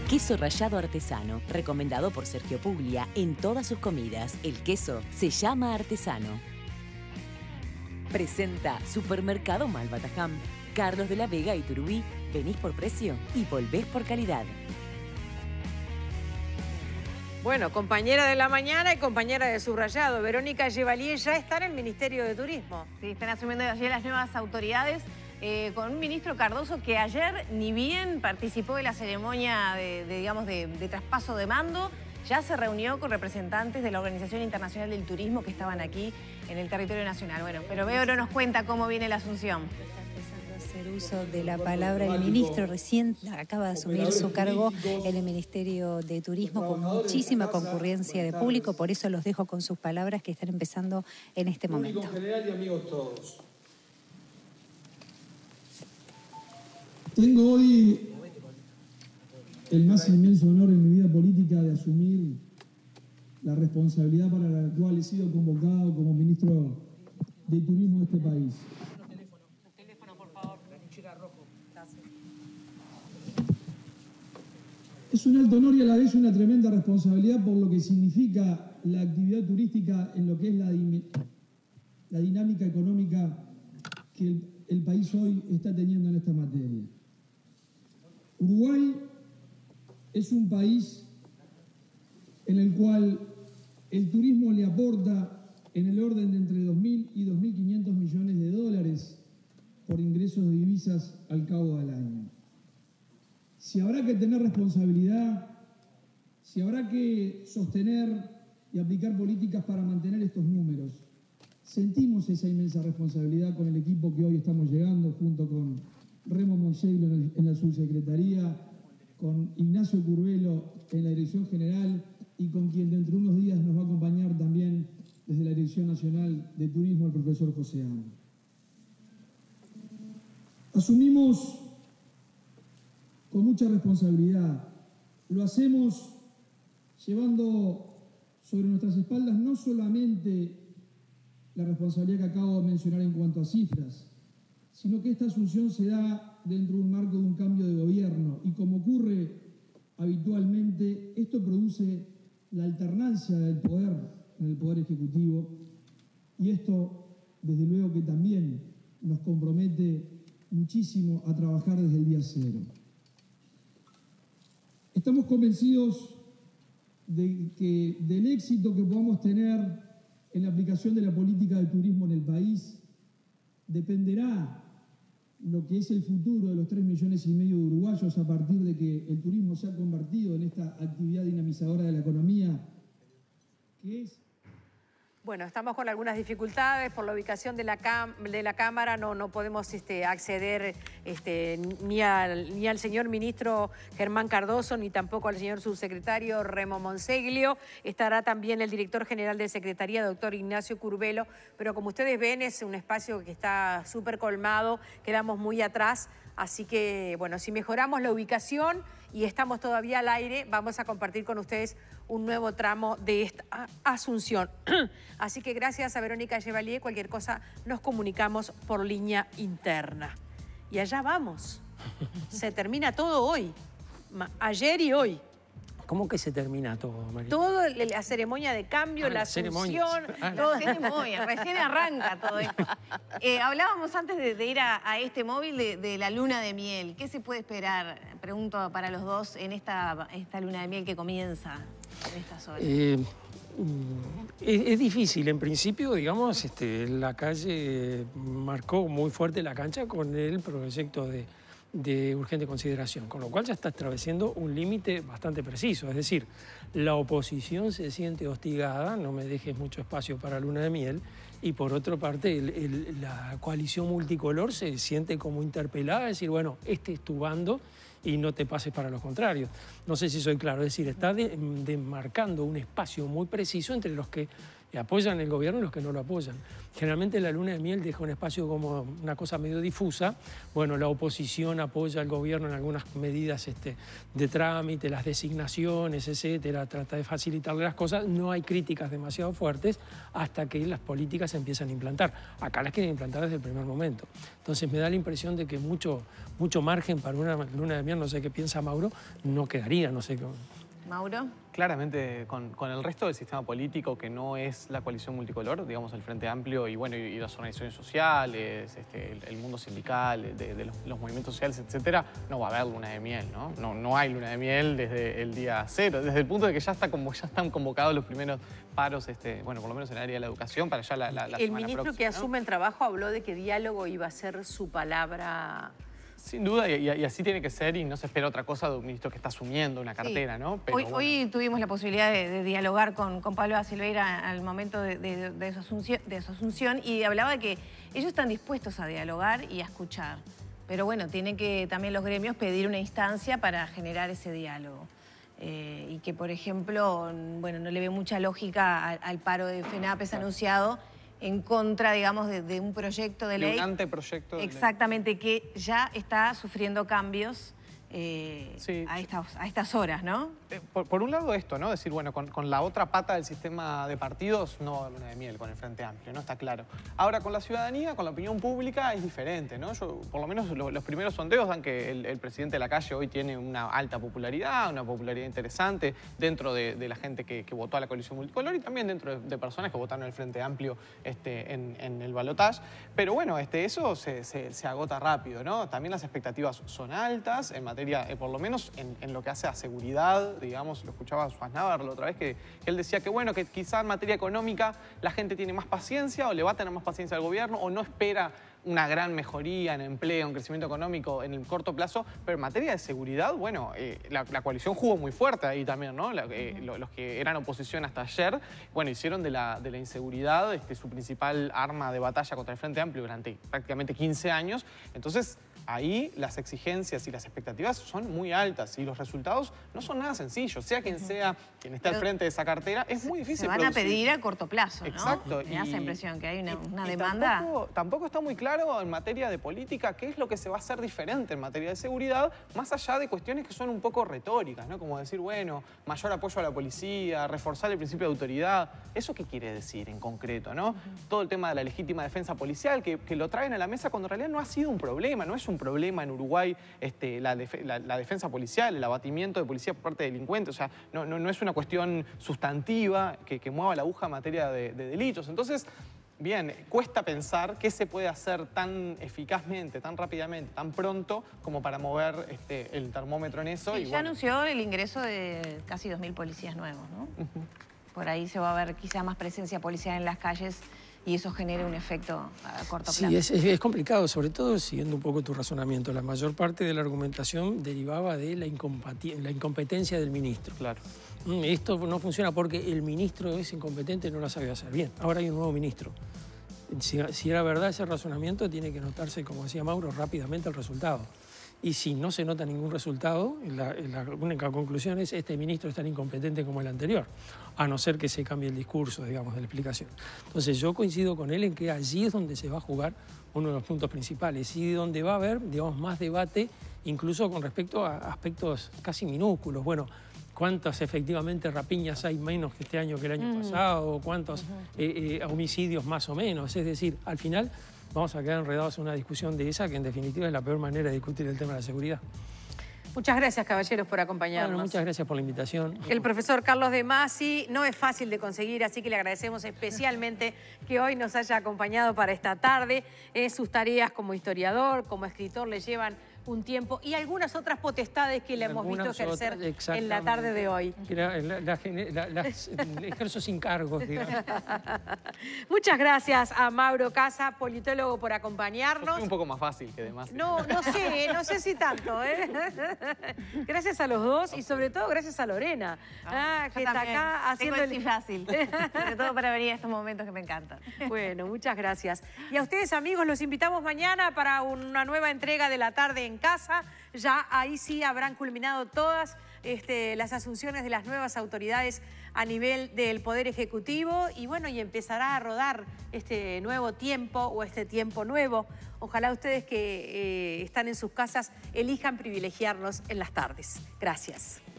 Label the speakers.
Speaker 1: Queso rallado artesano, recomendado por Sergio Puglia en todas sus comidas. El queso se llama artesano. Presenta Supermercado Malbatajam. Carlos de la Vega y Turubí. Venís por precio y volvés por calidad.
Speaker 2: Bueno, compañera de la mañana y compañera de Subrayado, Verónica Llevalier ya está en el Ministerio de Turismo.
Speaker 3: Sí, están asumiendo allí las nuevas autoridades con un ministro Cardoso que ayer ni bien participó de la ceremonia de traspaso de mando, ya se reunió con representantes de la Organización Internacional del Turismo que estaban aquí en el territorio nacional. Bueno, pero Vero nos cuenta cómo viene la asunción.
Speaker 4: Hacer uso de la palabra el ministro recién acaba de asumir su cargo en el Ministerio de Turismo con muchísima concurrencia de público, por eso los dejo con sus palabras que están empezando en este momento.
Speaker 5: Público general y amigos todos. Tengo hoy el más inmenso honor en mi vida política de asumir la responsabilidad para la cual he sido convocado como ministro de Turismo de este país. Es un alto honor y a la vez una tremenda responsabilidad por lo que significa la actividad turística en lo que es la dinámica económica que el país hoy está teniendo en esta materia. Uruguay es un país en el cual el turismo le aporta en el orden de entre 2.000 y 2.500 millones de dólares por ingresos de divisas al cabo del año. Si habrá que tener responsabilidad, si habrá que sostener y aplicar políticas para mantener estos números, sentimos esa inmensa responsabilidad con el equipo que hoy estamos llegando, junto con Remo Monseglio en la subsecretaría, con Ignacio Curvelo en la Dirección General y con quien dentro de unos días nos va a acompañar también desde la Dirección Nacional de Turismo el profesor José Ano. Asumimos con mucha responsabilidad. Lo hacemos llevando sobre nuestras espaldas no solamente la responsabilidad que acabo de mencionar en cuanto a cifras, sino que esta asunción se da dentro de un marco de un cambio de gobierno y como ocurre habitualmente, esto produce la alternancia del poder en el Poder Ejecutivo y esto, desde luego, que también nos compromete muchísimo a trabajar desde el día cero. Estamos convencidos de que del éxito que podamos tener en la aplicación de la política de turismo en el país dependerá lo que es el futuro de los 3,5 millones de uruguayos a partir de que el turismo se ha convertido en esta actividad dinamizadora de la economía, que es...
Speaker 2: Bueno, estamos con algunas dificultades por la ubicación de la Cámara, no podemos acceder ni al señor ministro Germán Cardoso, ni tampoco al señor subsecretario Remo Monseglio. Estará también el director general de Secretaría, doctor Ignacio Curvelo, pero como ustedes ven es un espacio que está súper colmado, quedamos muy atrás, así que bueno, si mejoramos la ubicación y estamos todavía al aire, vamos a compartir con ustedes un nuevo tramo de esta asunción. Así que gracias a Verónica Llevalier, cualquier cosa nos comunicamos por línea interna. Y allá vamos. Se termina todo hoy. Ayer y hoy.
Speaker 6: ¿Cómo que se termina todo, María?
Speaker 2: Todo, la ceremonia de cambio, la asunción.
Speaker 3: Todo ceremonia, recién arranca todo esto. Hablábamos antes de ir a este móvil de la luna de miel. ¿Qué se puede esperar, pregunto para los dos, en esta luna de miel que comienza en estas horas?
Speaker 6: Es difícil, en principio, digamos, la calle marcó muy fuerte la cancha con el proyecto de urgente consideración, con lo cual ya está atravesando un límite bastante preciso, es decir, la oposición se siente hostigada, no me dejes mucho espacio para luna de miel, y por otra parte la coalición multicolor se siente como interpelada, es decir, bueno, este es tu bando y no te pases para los contrarios. No sé si soy claro, es decir, está demarcando un espacio muy preciso entre los que apoyan el gobierno y los que no lo apoyan. Generalmente la luna de miel deja un espacio como una cosa medio difusa. Bueno, la oposición apoya al gobierno en algunas medidas de trámite, las designaciones, etcétera, trata de facilitarle las cosas. No hay críticas demasiado fuertes hasta que las políticas se empiezan a implantar. Acá las quieren implantar desde el primer momento. Entonces me da la impresión de que mucho margen para una luna de miel, no sé qué piensa Mauro, no quedaría, no sé qué.
Speaker 3: Mauro.
Speaker 7: Claramente, con el resto del sistema político, que no es la coalición multicolor, digamos el Frente Amplio y, bueno, y las organizaciones sociales, el mundo sindical, de los movimientos sociales, etcétera, no va a haber luna de miel, ¿no? No hay luna de miel desde el día cero, desde el punto de que ya están convocados los primeros paros, bueno, por lo menos en el área de la educación, para ya la semana próxima.
Speaker 2: El ministro que asume el trabajo habló de que diálogo iba a ser su palabra.
Speaker 7: Sin duda, y así tiene que ser, y no se espera otra cosa de un ministro que está asumiendo una cartera, sí, ¿no? Pero
Speaker 3: hoy tuvimos la posibilidad de dialogar con Pablo da Silveira al momento de su asunción, y hablaba de que ellos están dispuestos a dialogar y a escuchar. Pero bueno, tienen que también los gremios pedir una instancia para generar ese diálogo. Y que, por ejemplo, bueno, no le ve mucha lógica al paro de FENAPES anunciado en contra, digamos, de un proyecto de ley.
Speaker 7: De un anteproyecto de ley.
Speaker 3: Exactamente, que ya está sufriendo cambios
Speaker 7: sí,
Speaker 3: a estas horas, ¿no?
Speaker 7: Por un lado esto, ¿no? Decir, bueno, con la otra pata del sistema de partidos no va a haber luna de miel con el Frente Amplio, ¿no? Está claro. Ahora, con la ciudadanía, con la opinión pública, es diferente, ¿no? Por lo menos los primeros sondeos dan que el presidente de la calle hoy tiene una alta popularidad, una popularidad interesante dentro de la gente que votó a la coalición multicolor y también dentro de personas que votaron el Frente Amplio en el balotaje. Pero bueno, eso se agota rápido, ¿no? También las expectativas son altas en materia, por lo menos en lo que hace a seguridad, digamos, lo escuchaba a Suárez Navarro la otra vez, que él decía que, bueno, que quizá en materia económica la gente tiene más paciencia o le va a tener más paciencia al gobierno o no espera una gran mejoría en empleo, en crecimiento económico en el corto plazo, pero en materia de seguridad, bueno, la coalición jugó muy fuerte ahí también, ¿no? Los que eran oposición hasta ayer, bueno, hicieron de la inseguridad su principal arma de batalla contra el Frente Amplio durante prácticamente 15 años, entonces ahí las exigencias y las expectativas son muy altas y los resultados no son nada sencillos. Sea quien sea quien esté al frente de esa cartera, es muy difícil.
Speaker 3: Se van a pedir a corto plazo, ¿no?
Speaker 7: Exacto.
Speaker 3: Me da esa impresión que hay una demanda.
Speaker 7: Tampoco está muy claro en materia de política qué es lo que se va a hacer diferente en materia de seguridad, más allá de cuestiones que son un poco retóricas, ¿no? Como decir, bueno, mayor apoyo a la policía, reforzar el principio de autoridad. ¿Eso qué quiere decir en concreto, no? Todo el tema de la legítima defensa policial, que lo traen a la mesa cuando en realidad no ha sido un problema, no es un problema en Uruguay la defensa policial, el abatimiento de policía por parte de delincuentes, o sea, no es una cuestión sustantiva que mueva la aguja en materia de delitos. Entonces, bien, cuesta pensar qué se puede hacer tan eficazmente, tan rápidamente, tan pronto como para mover el termómetro en eso.
Speaker 3: Sí, ya anunció el ingreso de casi 2.000 policías nuevos, ¿no? Por ahí se va a ver quizá más presencia policial en las calles y eso genera un efecto a corto plazo.
Speaker 6: Sí, es complicado, sobre todo siguiendo un poco tu razonamiento. La mayor parte de la argumentación derivaba de la incompetencia del ministro.
Speaker 7: Claro.
Speaker 6: Esto no funciona porque el ministro es incompetente, no la sabe hacer bien. Ahora hay un nuevo ministro. Si era verdad ese razonamiento, tiene que notarse, como decía Mauro, rápidamente el resultado. Y si no se nota ningún resultado, la única conclusión es este ministro es tan incompetente como el anterior, a no ser que se cambie el discurso, digamos, de la explicación. Entonces yo coincido con él en que allí es donde se va a jugar uno de los puntos principales y donde va a haber, digamos, más debate, incluso con respecto a aspectos casi minúsculos. Bueno, ¿cuántas efectivamente rapiñas hay menos que este año que el año pasado? ¿Cuántos homicidios más o menos? Es decir, al final vamos a quedar enredados en una discusión de esa que en definitiva es la peor manera de discutir el tema de la seguridad.
Speaker 2: Muchas gracias, caballeros, por acompañarnos.
Speaker 6: Bueno, muchas gracias por la invitación.
Speaker 2: El profesor Carlos de Masi no es fácil de conseguir, así que le agradecemos especialmente que hoy nos haya acompañado para esta tarde. Sus tareas como historiador, como escritor, le llevan un tiempo y algunas otras potestades que le hemos visto ejercer en la tarde de hoy.
Speaker 6: Ejerzo sin cargos, digamos.
Speaker 2: Muchas gracias a Mauro Casa, politólogo, por acompañarnos.
Speaker 7: Es un poco más fácil que demás.
Speaker 2: No sé si tanto, ¿eh? Gracias a los dos y sobre todo gracias a Lorena, que está acá haciendo
Speaker 3: el fácil, sobre todo para venir a estos momentos que me encantan.
Speaker 2: Bueno, muchas gracias. Y a ustedes, amigos, los invitamos mañana para una nueva entrega de La Tarde en casa. Ya ahí sí habrán culminado todas las asunciones de las nuevas autoridades a nivel del Poder Ejecutivo y bueno, y empezará a rodar este nuevo tiempo o este tiempo nuevo. Ojalá ustedes que están en sus casas elijan privilegiarlos en las tardes. Gracias.